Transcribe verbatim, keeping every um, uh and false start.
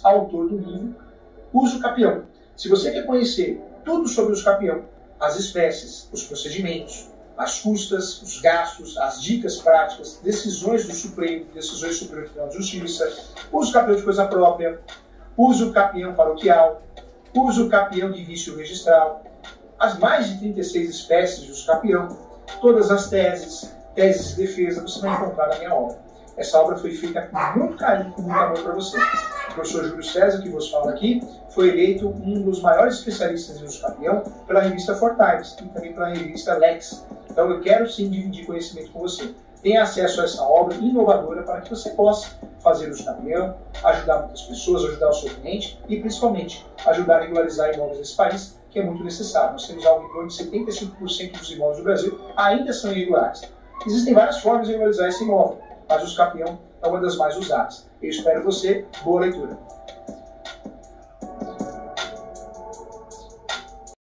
autor do livro Uso Capião. Se você quer conhecer tudo sobre o uso capião, as espécies, os procedimentos, as custas, os gastos, as dicas práticas, decisões do Supremo, decisões do Supremo Tribunal de Justiça, uso capião de coisa própria, uso capião paroquial, uso capião de vício registral, as mais de trinta e seis espécies de uso capião, todas as teses, teses de defesa, você vai encontrar na minha obra. Essa obra foi feita com muito carinho, com muito amor para você. O professor Júlio César, que vos fala aqui, foi eleito um dos maiores especialistas em uso capião pela revista Four Times e também pela revista Lex. Então eu quero sim dividir conhecimento com você. Tenha acesso a essa obra inovadora para que você possa fazer uso capião, ajudar muitas pessoas, ajudar o seu cliente e principalmente ajudar a regularizar imóveis nesse país, que é muito necessário. Nós temos algo em torno de setenta e cinco por cento dos imóveis do Brasil ainda são irregulares. Existem várias formas de regularizar esse imóvel, mas o uso capião é uma das mais usadas. Eu espero você. Boa leitura.